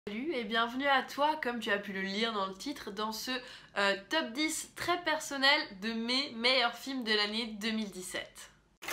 Salut et bienvenue à toi, comme tu as pu le lire dans le titre, dans ce top 10 très personnel de mes meilleurs films de l'année 2017.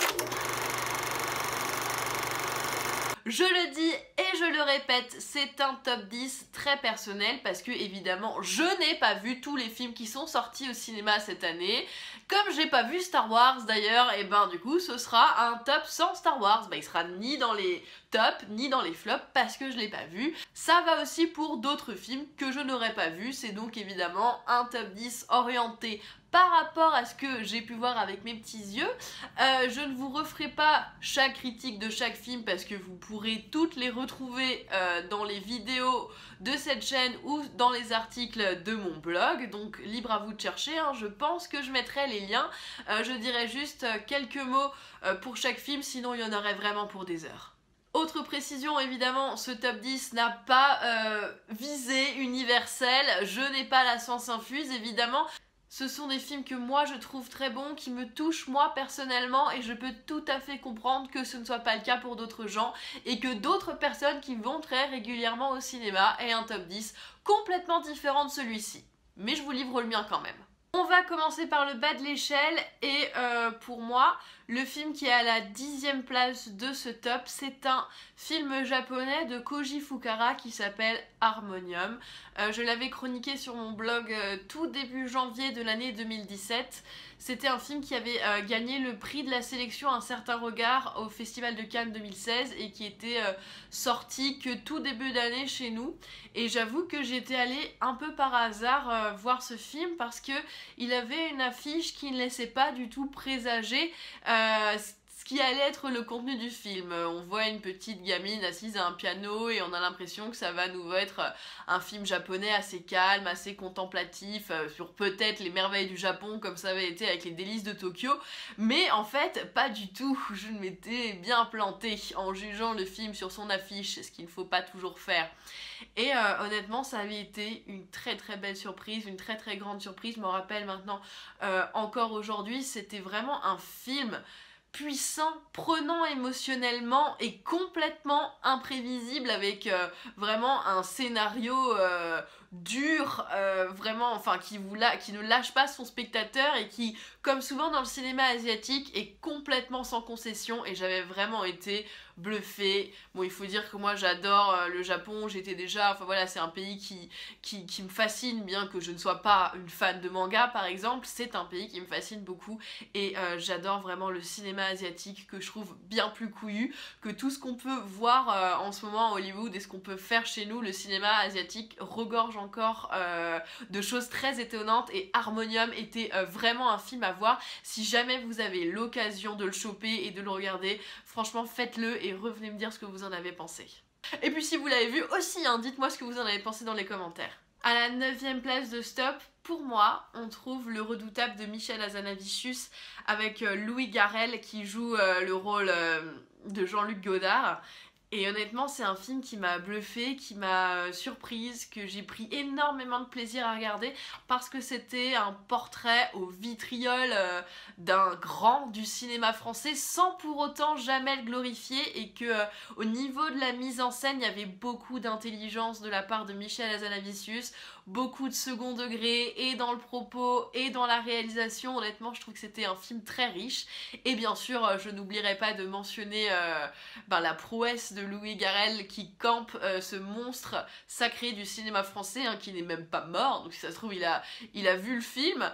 Je le dis et je le répète, c'est un top 10 très personnel parce que évidemment je n'ai pas vu tous les films qui sont sortis au cinéma cette année. Comme j'ai pas vu Star Wars d'ailleurs, et ben du coup ce sera un top sans Star Wars. Il sera ni dans les tops ni dans les flops parce que je l'ai pas vu. Ça va aussi pour d'autres films que je n'aurais pas vu. C'est donc évidemment un top 10 orienté par rapport à ce que j'ai pu voir avec mes petits yeux. Je ne vous referai pas chaque critique de chaque film parce que vous pourrez toutes les retrouver dans les vidéos de cette chaîne ou dans les articles de mon blog, donc libre à vous de chercher, hein. Je pense que je mettrai les liens. Je dirai juste quelques mots pour chaque film, sinon il y en aurait vraiment pour des heures. Autre précision, évidemment, ce top 10 n'a pas visée universelle, je n'ai pas la science infuse, évidemment. Ce sont des films que moi je trouve très bons, qui me touchent moi personnellement, et je peux tout à fait comprendre que ce ne soit pas le cas pour d'autres gens et que d'autres personnes qui vont très régulièrement au cinéma aient un top 10 complètement différent de celui-ci. Mais je vous livre le mien quand même. On va commencer par le bas de l'échelle et pour moi, le film qui est à la 10e place de ce top, c'est un film japonais de Koji Fukara qui s'appelle Harmonium. Je l'avais chroniqué sur mon blog tout début janvier de l'année 2017. C'était un film qui avait gagné le prix de la sélection Un certain regard au Festival de Cannes 2016 et qui était sorti que tout début d'année chez nous. Et j'avoue que j'étais allée un peu par hasard voir ce film parce que il avait une affiche qui ne laissait pas du tout présager ce qui allait être le contenu du film. On voit une petite gamine assise à un piano et on a l'impression que ça va nous être un film japonais assez calme, assez contemplatif, sur peut-être les merveilles du Japon comme ça avait été avec les délices de Tokyo, mais en fait pas du tout. Je m'étais bien plantée en jugeant le film sur son affiche, ce qu'il ne faut pas toujours faire. Et honnêtement ça avait été une très belle surprise, une très grande surprise. Je me rappelle maintenant encore aujourd'hui, c'était vraiment un film puissant, prenant émotionnellement et complètement imprévisible avec vraiment un scénario dur, vraiment, enfin qui ne lâche pas son spectateur et qui, comme souvent dans le cinéma asiatique, est complètement sans concession, et j'avais vraiment été bluffée. Bon, il faut dire que moi j'adore le Japon, j'étais déjà, enfin voilà, c'est un pays qui me fascine, bien que je ne sois pas une fan de manga par exemple, c'est un pays qui me fascine beaucoup et j'adore vraiment le cinéma asiatique que je trouve bien plus couillu que tout ce qu'on peut voir en ce moment à Hollywood et ce qu'on peut faire chez nous. Le cinéma asiatique regorge encore de choses très étonnantes et Harmonium était vraiment un film à voir. Si jamais vous avez l'occasion de le choper et de le regarder, franchement faites-le et revenez me dire ce que vous en avez pensé. Et puis si vous l'avez vu aussi, hein, dites-moi ce que vous en avez pensé dans les commentaires. À la 9e place de Stop, pour moi, on trouve Le Redoutable de Michel Hazanavicius avec Louis Garrel qui joue le rôle de Jean-Luc Godard. Et honnêtement, c'est un film qui m'a bluffée, qui m'a surprise, que j'ai pris énormément de plaisir à regarder parce que c'était un portrait au vitriol d'un grand du cinéma français sans pour autant jamais le glorifier, et que au niveau de la mise en scène, il y avait beaucoup d'intelligence de la part de Michel Hazanavicius, beaucoup de second degré et dans le propos et dans la réalisation. Honnêtement, je trouve que c'était un film très riche. Et bien sûr, je n'oublierai pas de mentionner la prouesse de Louis Garrel qui campe ce monstre sacré du cinéma français, hein, qui n'est même pas mort, donc si ça se trouve il a vu le film.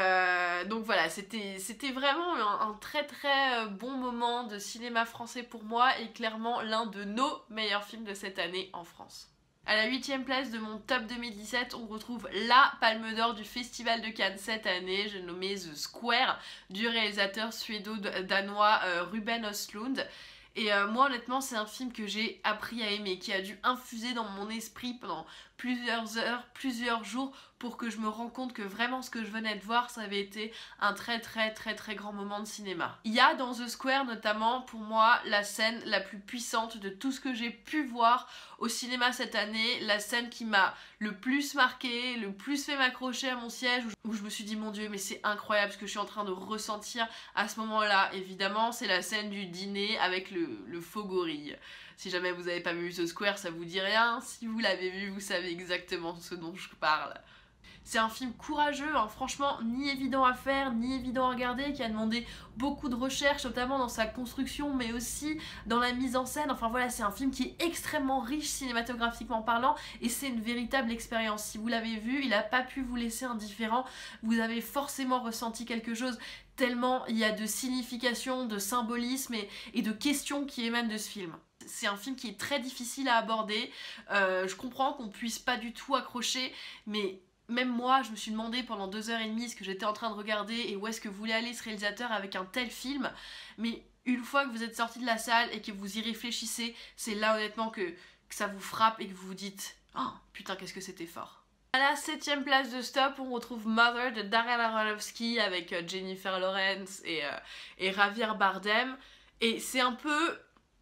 Donc voilà, c'était vraiment un très bon moment de cinéma français pour moi et clairement l'un de nos meilleurs films de cette année en France. À la 8e place de mon top 2017, on retrouve la Palme d'Or du Festival de Cannes cette année, j'ai nommé The Square, du réalisateur suédo-danois Ruben Östlund. Et moi honnêtement c'est un film que j'ai appris à aimer, qui a dû infuser dans mon esprit pendant plusieurs heures, plusieurs jours, pour que je me rende compte que vraiment ce que je venais de voir, ça avait été un très grand moment de cinéma. Il y a dans The Square notamment pour moi la scène la plus puissante de tout ce que j'ai pu voir au cinéma cette année, la scène qui m'a le plus marqué, le plus fait m'accrocher à mon siège, où je me suis dit mon Dieu mais c'est incroyable ce que je suis en train de ressentir à ce moment là. Évidemment c'est la scène du dîner avec le faux gorille. Si jamais vous n'avez pas vu The Square, ça vous dit rien. Si vous l'avez vu, vous savez exactement ce dont je parle. C'est un film courageux, hein, franchement, ni évident à faire, ni évident à regarder, qui a demandé beaucoup de recherche, notamment dans sa construction, mais aussi dans la mise en scène. Enfin voilà, c'est un film qui est extrêmement riche cinématographiquement parlant, et c'est une véritable expérience. Si vous l'avez vu, il n'a pas pu vous laisser indifférent, vous avez forcément ressenti quelque chose, tellement il y a de signification, de symbolisme et de questions qui émanent de ce film. C'est un film qui est très difficile à aborder, je comprends qu'on puisse pas du tout accrocher, mais même moi, je me suis demandé pendant 2h30 ce que j'étais en train de regarder et où est-ce que voulait aller ce réalisateur avec un tel film. Mais une fois que vous êtes sorti de la salle et que vous y réfléchissez, c'est là honnêtement que ça vous frappe et que vous vous dites « Oh putain, qu'est-ce que c'était fort !» À la 7ème place de Stop, on retrouve Mother de Darren Aronofsky avec Jennifer Lawrence et Javier Bardem. Et c'est un peu...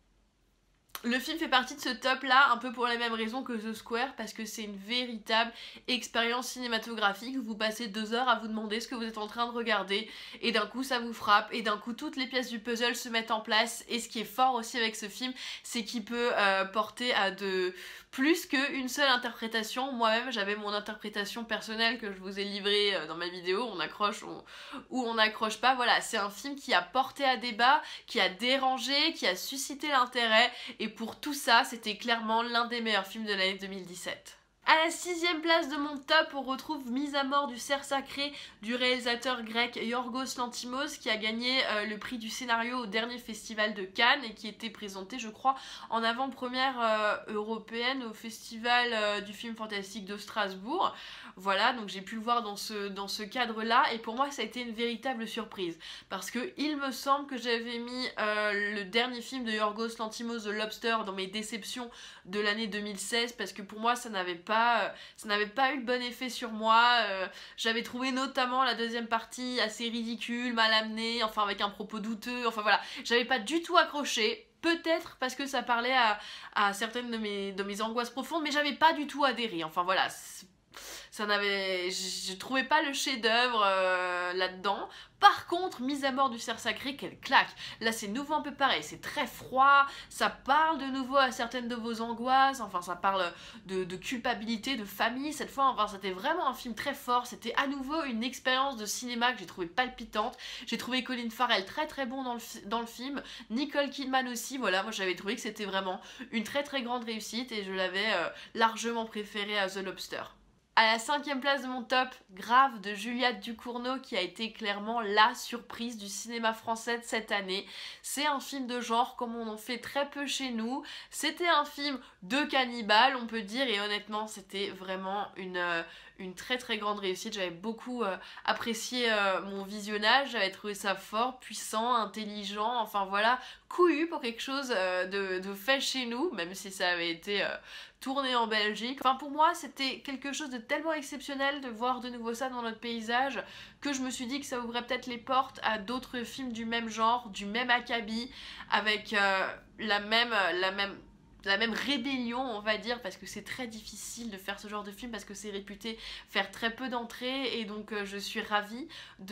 Le film fait partie de ce top là, un peu pour les mêmes raisons que The Square, parce que c'est une véritable expérience cinématographique où vous passez 2 heures à vous demander ce que vous êtes en train de regarder, et d'un coup ça vous frappe, et d'un coup toutes les pièces du puzzle se mettent en place, et ce qui est fort aussi avec ce film, c'est qu'il peut porter à de plus qu'une seule interprétation. Moi-même j'avais mon interprétation personnelle que je vous ai livrée dans ma vidéo, on accroche ou on n'accroche pas, voilà, c'est un film qui a porté à débat, qui a dérangé, qui a suscité l'intérêt, et pour tout ça, c'était clairement l'un des meilleurs films de l'année 2017. À la 6ème place de mon top, on retrouve Mise à mort du cerf sacré du réalisateur grec Yorgos Lanthimos, qui a gagné le prix du scénario au dernier festival de Cannes et qui était présenté, je crois, en avant-première européenne au festival du film fantastique de Strasbourg. Voilà, donc j'ai pu le voir dans ce cadre-là, et pour moi ça a été une véritable surprise, parce que il me semble que j'avais mis le dernier film de Yorgos Lanthimos, The Lobster, dans mes déceptions de l'année 2016, parce que pour moi ça n'avait pas eu le bon effet sur moi. J'avais trouvé notamment la deuxième partie assez ridicule, mal amenée, enfin avec un propos douteux, enfin voilà, j'avais pas du tout accroché. Peut-être parce que ça parlait à certaines de mes angoisses profondes, mais j'avais pas du tout adhéré, enfin voilà. Je trouvais pas le chef-d'œuvre là-dedans. Par contre, Mise à mort du cerf sacré, quelle claque! Là, c'est nouveau un peu pareil, c'est très froid, ça parle de nouveau à certaines de vos angoisses, enfin, ça parle de culpabilité, de famille, cette fois, enfin, c'était vraiment un film très fort, c'était à nouveau une expérience de cinéma que j'ai trouvé palpitante. J'ai trouvé Colin Farrell très très bon dans le film, Nicole Kidman aussi, voilà, moi j'avais trouvé que c'était vraiment une très très grande réussite, et je l'avais largement préféré à The Lobster. À la 5ème place de mon top, Grave de Juliette Ducournau, qui a été clairement la surprise du cinéma français de cette année. C'est un film de genre comme on en fait très peu chez nous. C'était un film de cannibale, on peut dire, et honnêtement c'était vraiment une très très grande réussite. J'avais beaucoup apprécié mon visionnage, j'avais trouvé ça fort, puissant, intelligent, enfin voilà, couillu pour quelque chose de fait chez nous, même si ça avait été tourné en Belgique. Enfin pour moi c'était quelque chose de tellement exceptionnel de voir de nouveau ça dans notre paysage, que je me suis dit que ça ouvrait peut-être les portes à d'autres films du même genre, du même acabit, avec la même rébellion, on va dire, parce que c'est très difficile de faire ce genre de film, parce que c'est réputé faire très peu d'entrées, et donc je suis ravie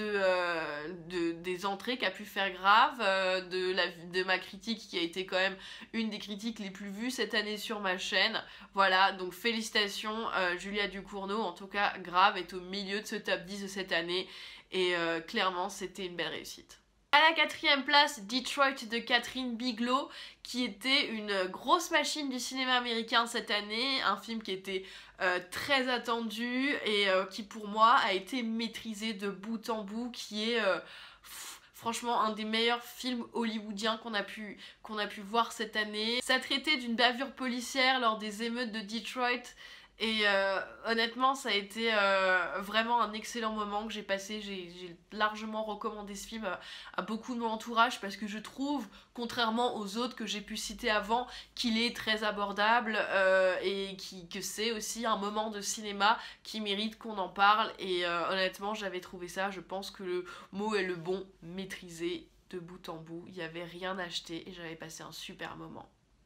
des entrées qu'a pu faire Grave, de ma critique qui a été quand même une des critiques les plus vues cette année sur ma chaîne. Voilà, donc félicitations Julia Ducournau, en tout cas Grave est au milieu de ce top 10 de cette année, et clairement c'était une belle réussite. À la 4ème place, Detroit de Catherine Bigelow, qui était une grosse machine du cinéma américain cette année, un film qui était très attendu et qui pour moi a été maîtrisé de bout en bout, qui est franchement un des meilleurs films hollywoodiens qu'on a pu voir cette année. Ça traitait d'une bavure policière lors des émeutes de Detroit. Et honnêtement ça a été vraiment un excellent moment que j'ai passé. J'ai largement recommandé ce film à beaucoup de mon entourage, parce que je trouve, contrairement aux autres que j'ai pu citer avant, qu'il est très abordable et que c'est aussi un moment de cinéma qui mérite qu'on en parle. Et honnêtement j'avais trouvé ça, je pense que le mot est le bon, maîtrisé de bout en bout. Il n'y avait rien à acheter et j'avais passé un super moment.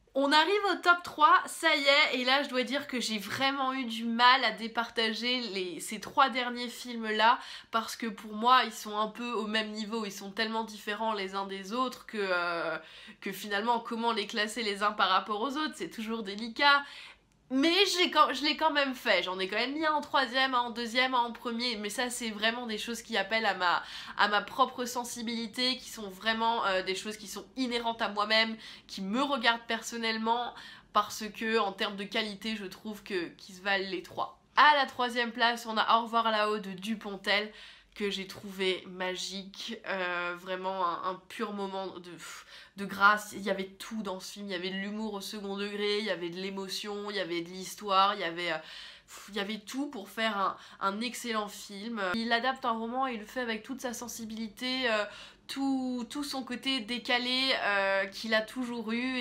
On arrive au top 3, ça y est, et là je dois dire que j'ai vraiment eu du mal à départager ces 3 derniers films-là, parce que pour moi ils sont un peu au même niveau, ils sont tellement différents les uns des autres que finalement comment les classer les uns par rapport aux autres, c'est toujours délicat. Mais je l'ai quand même fait, j'en ai quand même mis un en troisième, un en deuxième, un en premier, mais ça c'est vraiment des choses qui appellent à ma propre sensibilité, qui sont vraiment des choses qui sont inhérentes à moi-même, qui me regardent personnellement, parce que en termes de qualité je trouve qu'ils se valent les 3. À la 3e place, on a Au revoir là-haut de Dupontel, que j'ai trouvé magique, vraiment un pur moment de grâce. Il y avait tout dans ce film, il y avait de l'humour au second degré, il y avait de l'émotion, il y avait de l'histoire, il y avait tout pour faire un excellent film. Il adapte un roman et il le fait avec toute sa sensibilité, tout son côté décalé qu'il a toujours eu,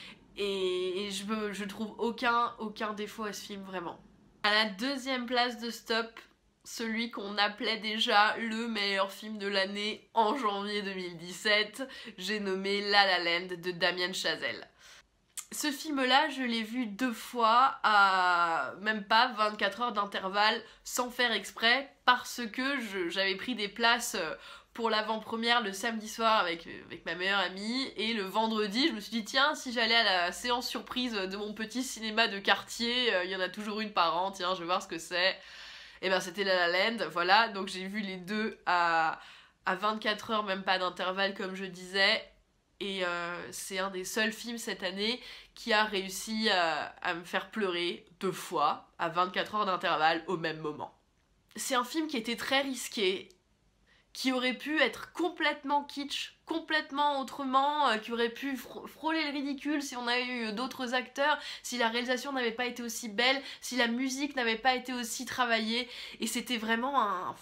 et je trouve aucun défaut à ce film, vraiment. À la 2e place de Stop, celui qu'on appelait déjà le meilleur film de l'année en janvier 2017, j'ai nommé La La Land de Damien Chazelle. Ce film-là, je l'ai vu 2 fois à même pas 24 heures d'intervalle, sans faire exprès, parce que j'avais pris des places pour l'avant-première le samedi soir avec ma meilleure amie, et le vendredi, je me suis dit tiens, si j'allais à la séance surprise de mon petit cinéma de quartier, il y en a toujours une par an, tiens, je vais voir ce que c'est. Et ben c'était La La Land, voilà, donc j'ai vu les deux à 24 heures, même pas d'intervalle comme je disais, et c'est un des seuls films cette année qui a réussi à me faire pleurer 2 fois à 24 heures d'intervalle au même moment. C'est un film qui était très risqué, qui aurait pu être complètement kitsch, complètement autrement, qui aurait pu frôler le ridicule si on avait eu d'autres acteurs, si la réalisation n'avait pas été aussi belle, si la musique n'avait pas été aussi travaillée, et c'était vraiment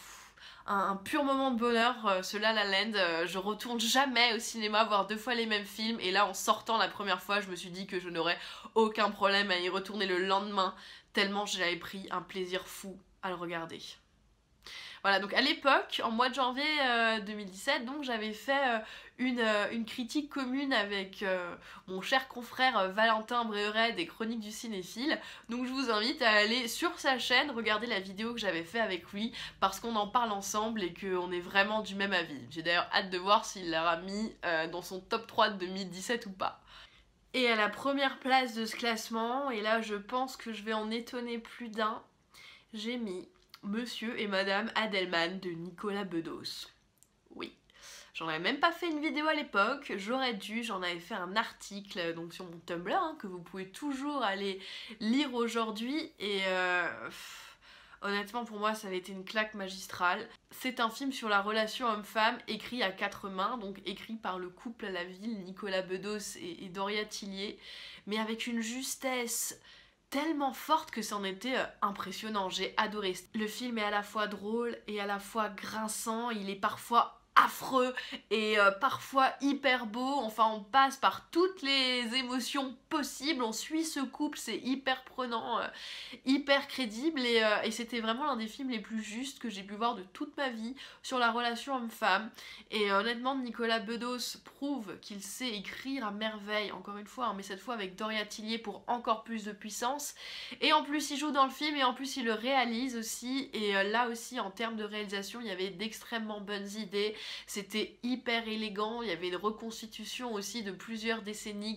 un pur moment de bonheur, ce La La Land. Je retourne jamais au cinéma voir 2 fois les mêmes films, et là en sortant la première fois je me suis dit que je n'aurais aucun problème à y retourner le lendemain, tellement j'avais pris un plaisir fou à le regarder. Voilà, donc à l'époque, en mois de janvier 2017, donc j'avais fait une critique commune avec mon cher confrère Valentin Bréheret des Chroniques du Cinéphile. Donc je vous invite à aller sur sa chaîne, regarder la vidéo que j'avais fait avec lui, parce qu'on en parle ensemble et qu'on est vraiment du même avis. J'ai d'ailleurs hâte de voir s'il l'aura mis dans son top 3 de 2017 ou pas. Et à la première place de ce classement, et là je pense que je vais en étonner plus d'un, j'ai mis Monsieur et Madame Adelman de Nicolas Bedos. Oui, j'en avais même pas fait une vidéo à l'époque, j'aurais dû, j'en avais fait un article donc sur mon Tumblr, hein, que vous pouvez toujours aller lire aujourd'hui, et honnêtement pour moi ça avait été une claque magistrale. C'est un film sur la relation homme-femme écrit à 4 mains, donc écrit par le couple à la ville, Nicolas Bedos et Doria Tillier, mais avec une justesse tellement forte que c'en était impressionnant, j'ai adoré. Le film est à la fois drôle et à la fois grinçant, il est parfois affreux et parfois hyper beau, enfin on passe par toutes les émotions possibles, on suit ce couple, c'est hyper prenant, hyper crédible, et c'était vraiment l'un des films les plus justes que j'ai pu voir de toute ma vie sur la relation homme-femme. Et honnêtement Nicolas Bedos prouve qu'il sait écrire à merveille, encore une fois, hein, mais cette fois avec Doria Tillier pour encore plus de puissance, et en plus il joue dans le film et en plus il le réalise aussi, et là aussi en termes de réalisation il y avait d'extrêmement bonnes idées. C'était hyper élégant, il y avait une reconstitution aussi de plusieurs décennies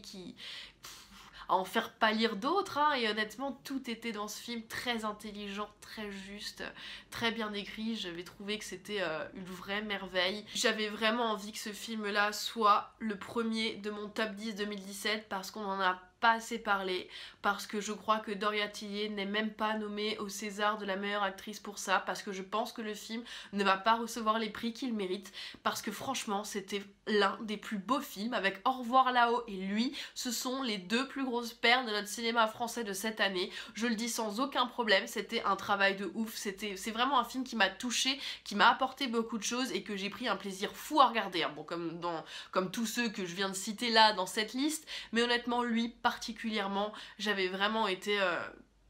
à en faire pâlir d'autres, hein, et honnêtement tout était dans ce film très intelligent, très juste, très bien écrit. J'avais trouvé que c'était une vraie merveille. J'avais vraiment envie que ce film là soit le premier de mon top 10 2017, parce qu'on en a pas assez parlé, parce que je crois que Doria Tillier n'est même pas nommée au César de la meilleure actrice pour ça, parce que je pense que le film ne va pas recevoir les prix qu'il mérite, parce que franchement c'était l'un des plus beaux films, avec Au revoir là-haut et lui, ce sont les 2 plus grosses perles de notre cinéma français de cette année, je le dis sans aucun problème, c'était un travail de ouf, c'est vraiment un film qui m'a touchée, qui m'a apporté beaucoup de choses et que j'ai pris un plaisir fou à regarder, hein. Bon, comme tous ceux que je viens de citer là dans cette liste, mais honnêtement lui particulièrement, j'avais vraiment été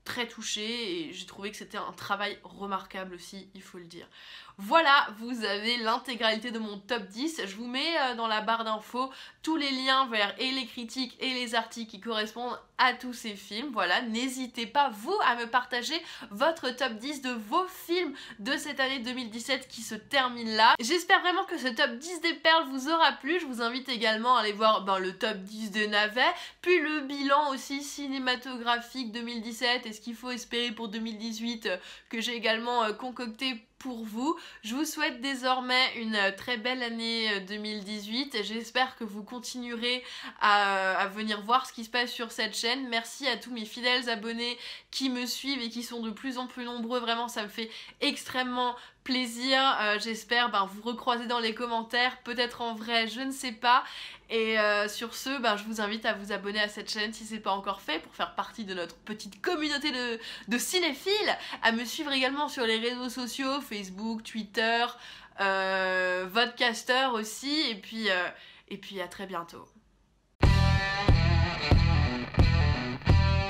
très touchée et j'ai trouvé que c'était un travail remarquable aussi, il faut le dire. Voilà, vous avez l'intégralité de mon top 10. Je vous mets dans la barre d'infos tous les liens vers et les critiques et les articles qui correspondent à tous ces films. Voilà, n'hésitez pas, vous, à me partager votre top 10 de vos films de cette année 2017 qui se termine là. J'espère vraiment que ce top 10 des perles vous aura plu. Je vous invite également à aller voir le top 10 de Navet, puis le bilan aussi cinématographique 2017 et ce qu'il faut espérer pour 2018 que j'ai également concocté pour vous. Je vous souhaite désormais une très belle année 2018. J'espère que vous continuerez à venir voir ce qui se passe sur cette chaîne. Merci à tous mes fidèles abonnés qui me suivent et qui sont de plus en plus nombreux. Vraiment, ça me fait extrêmement plaisir. J'espère vous recroiser dans les commentaires, peut-être en vrai, je ne sais pas. Et sur ce, je vous invite à vous abonner à cette chaîne si ce n'est pas encore fait pour faire partie de notre petite communauté de cinéphiles, à me suivre également sur les réseaux sociaux, Facebook, Twitter, Vodcaster aussi, et puis à très bientôt.